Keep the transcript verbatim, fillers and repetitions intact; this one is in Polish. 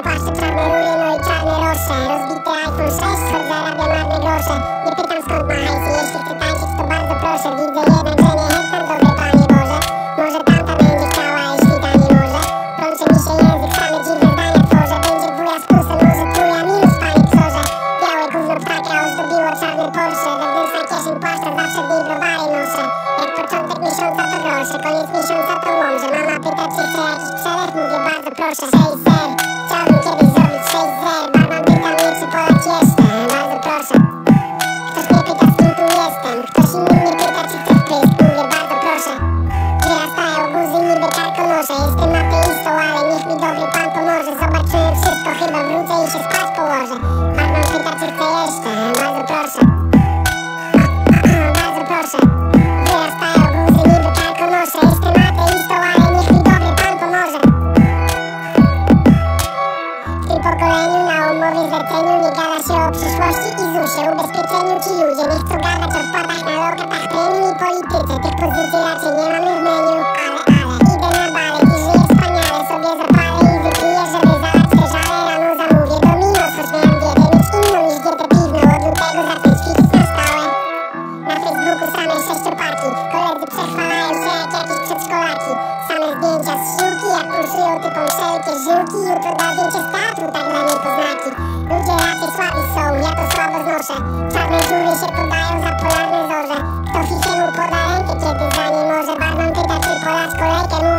płaszcze, czarne rury, no i czarne rosze. Rozbity iPhone sześć, choć zarabia marne grosze. Nie pytam skąd ma hajsy, jeśli chcę tańczyć to bardzo proszę. Widzę jednak, że nie chętna, dobry Panie Boże. Może tamta będzie chciała, jeśli ta nie może. Plącze mi się język, same dziwne zdania tworzę. Będzie dwuja z plusem, może trójja minus, Panie Psorze. Białe gówno ptaka ozdobiło czarny Porsche. Wewnętrzna kieszeń płaszcza, zawsze w niej browary noszę. Jak początek miesiąca to grosze, koniec miesiąca to łomże. Mama pyta, czy chcę jakiś przelew, mówię bardzo proszę. sześć zer, chciałbym kiedyś zrobić sześć zer. Barman pyta mnie, czy polać jeszcze, bardzo proszę. Ktoś mnie pyta, z kim tu jestem. Ktoś inny mnie pyta, czy chcę wprysk, mówię bardzo proszę. Wyrastają guzy, niby karkonosze. Jestem ateistą, ale niech mi dobry Pan pomoże. Zobaczyłem wszystko, chyba wrócę i się spać położę. Barman pyta, czy chcę jeszcze, bardzo proszę. Bardzo proszę. Wyrastają guzy, niby karkonosze. Jestem ateistą, ale niech mi dobry Pan pomoże. W tym pokoleniu na umowie zleceniu nie gada się o przyszłości i zusie. Ubezpieczeniu ci ludzie nie chcą gadać o wpadach na lokatach, premii i polityce. Tych pozycji raczej nie mamy w menu. Ale, ale, idę na balet i żyję wspaniale. Sobie zapalę i wypiję, żeby zalać te żale. Rano zamówię Domino's, choć miałem dietę mieć inną niż dietę piwną. Od lutego zacząć ćwiczyć na stałe. Na Facebooku same sześcioparki. Koledzy przechwalają się jak jakieś przedszkolaki. Same zdjęcia z siłki, jak pulsują typą wszelkie żyłki. Jutro da zdjęcie z teatru, tak dla niepoznaki. Ludzie raczej słabi są, ja to słabo znoszę. Czarne dziury się podają za polarne zorze. Kto fifiemu poda rękę, kiedy za nie może. Barman pyta, czy polać kolejkę.